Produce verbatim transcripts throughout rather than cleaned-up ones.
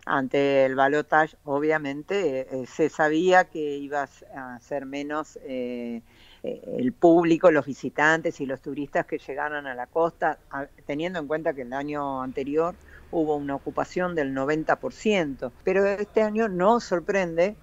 ante el balotaje, obviamente, eh, se sabía que iba a ser menos eh, eh, el público, los visitantes y los turistas que llegaran a la costa, a, teniendo en cuenta que el año anterior hubo una ocupación del noventa por ciento, pero este año no sorprende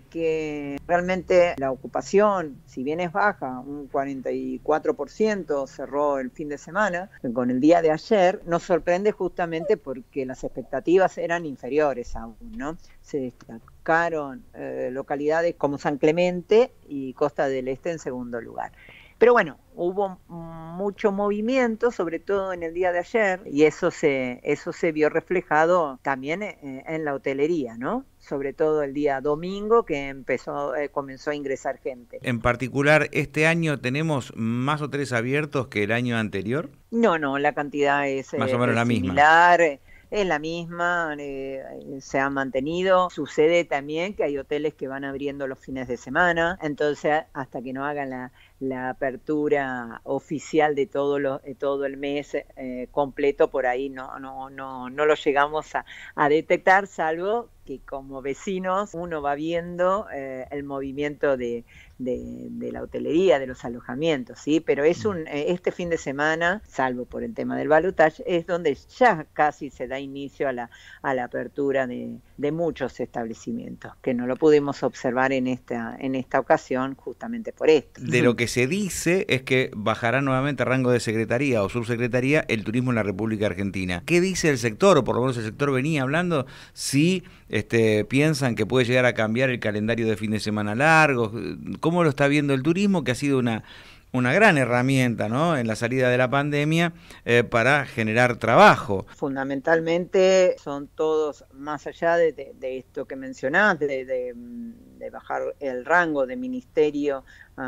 porque realmente la ocupación, si bien es baja, un cuarenta y cuatro por ciento cerró el fin de semana, con el día de ayer, nos sorprende justamente porque las expectativas eran inferiores aún, ¿no? Se destacaron eh, localidades como San Clemente y Costa del Este en segundo lugar. Pero bueno, hubo mucho movimiento, sobre todo en el día de ayer, y eso se, eso se vio reflejado también en, en la hotelería, ¿no? Sobre todo el día domingo que empezó, eh, comenzó a ingresar gente. En particular, ¿este año tenemos más hoteles abiertos que el año anterior? No, no, la cantidad es, Más o eh, menos es la misma. similar. Es la misma, eh, se ha mantenido. Sucede también que hay hoteles que van abriendo los fines de semana, entonces hasta que no hagan la, la apertura oficial de todo, lo, de todo el mes eh, completo, por ahí no, no, no, no lo llegamos a, a detectar, salvo que como vecinos uno va viendo eh, el movimiento de, de, de la hotelería, de los alojamientos, ¿sí? Pero es un, este fin de semana, salvo por el tema del balotaje, es donde ya casi se da inicio a la, a la apertura de, de muchos establecimientos, que no lo pudimos observar en esta, en esta ocasión justamente por esto. De lo que se dice es que bajará nuevamente a rango de secretaría o subsecretaría el turismo en la República Argentina. ¿Qué dice el sector, o por lo menos el sector venía hablando, si este, piensan que puede llegar a cambiar el calendario de fin de semana largos? ¿Cómo lo está viendo el turismo, que ha sido una... una gran herramienta, ¿no?, en la salida de la pandemia eh, para generar trabajo? Fundamentalmente son todos, más allá de, de, de esto que mencionás, de, de, de bajar el rango de ministerio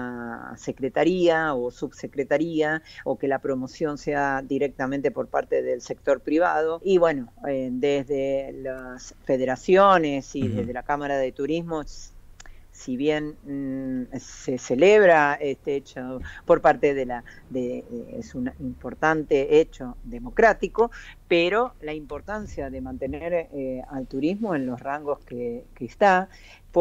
a secretaría o subsecretaría, o que la promoción sea directamente por parte del sector privado. Y bueno, eh, desde las federaciones y uh-huh. desde la Cámara de Turismo, si bien mmm, se celebra este hecho por parte de la, de, de, es un importante hecho democrático, pero la importancia de mantener eh, al turismo en los rangos que, que está,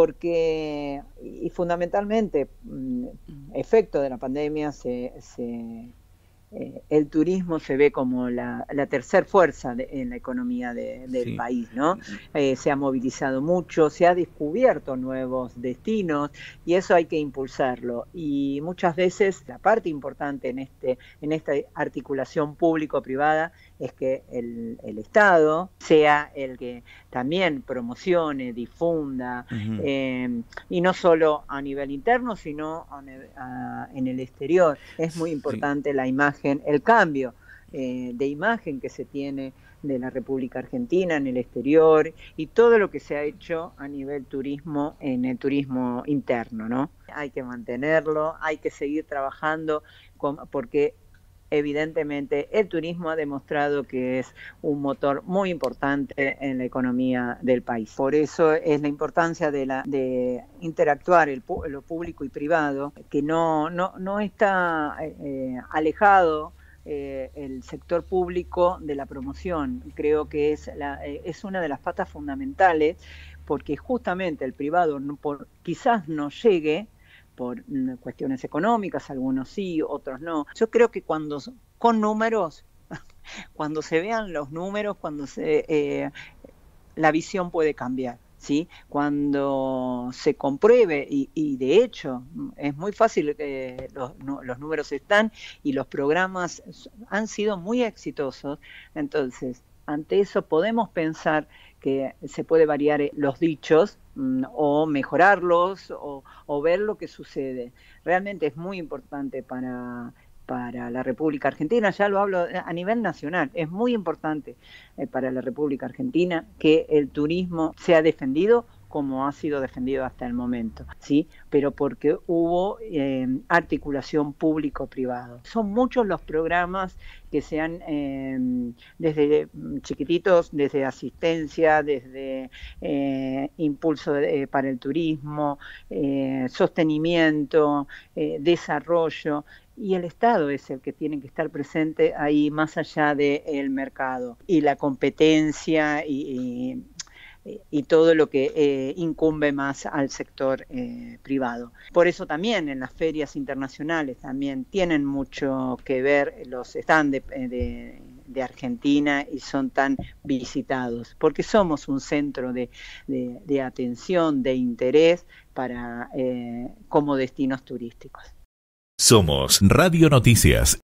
porque, y fundamentalmente, mmm, efecto de la pandemia, se, se Eh, el turismo se ve como la, la tercer fuerza de, en la economía de, del sí. país, ¿no? Eh, se ha movilizado mucho, se ha descubierto nuevos destinos y eso hay que impulsarlo. Y muchas veces la parte importante en, este, en esta articulación público-privada es que el, el Estado sea el que también promocione, difunda, uh-huh. eh, y no solo a nivel interno, sino a, a, en el exterior. Es muy importante sí. la imagen, el cambio eh, de imagen que se tiene de la República Argentina en el exterior y todo lo que se ha hecho a nivel turismo, en el turismo interno, ¿no? Hay que mantenerlo, hay que seguir trabajando con, porque evidentemente el turismo ha demostrado que es un motor muy importante en la economía del país. Por eso es la importancia de, la, de interactuar el, lo público y privado, que no, no, no está eh, alejado eh, el sector público de la promoción. Creo que es, la, eh, es una de las patas fundamentales, porque justamente el privado no, por, quizás no llegue por cuestiones económicas, algunos sí, otros no. Yo creo que cuando, con números, cuando se vean los números, cuando se, eh, la visión puede cambiar, ¿sí? Cuando se compruebe, y, y de hecho es muy fácil, eh, los, no, los números están y los programas han sido muy exitosos, entonces ante eso podemos pensar que se puede variar los dichos mmm, o mejorarlos o, o ver lo que sucede. Realmente es muy importante para, para la República Argentina, ya lo hablo a nivel nacional, es muy importante eh, para la República Argentina que el turismo sea defendido como ha sido defendido hasta el momento, ¿sí? Pero porque hubo eh, articulación público-privado. Son muchos los programas que se han, eh, desde chiquititos, desde asistencia, desde eh, impulso de, eh, para el turismo, eh, sostenimiento, eh, desarrollo, y el Estado es el que tiene que estar presente ahí más allá del mercado y la competencia y, y y todo lo que eh, incumbe más al sector eh, privado. Por eso también en las ferias internacionales también tienen mucho que ver los stands de, de, de Argentina y son tan visitados, porque somos un centro de, de, de atención, de interés para eh, como destinos turísticos. Somos Radio Noticias.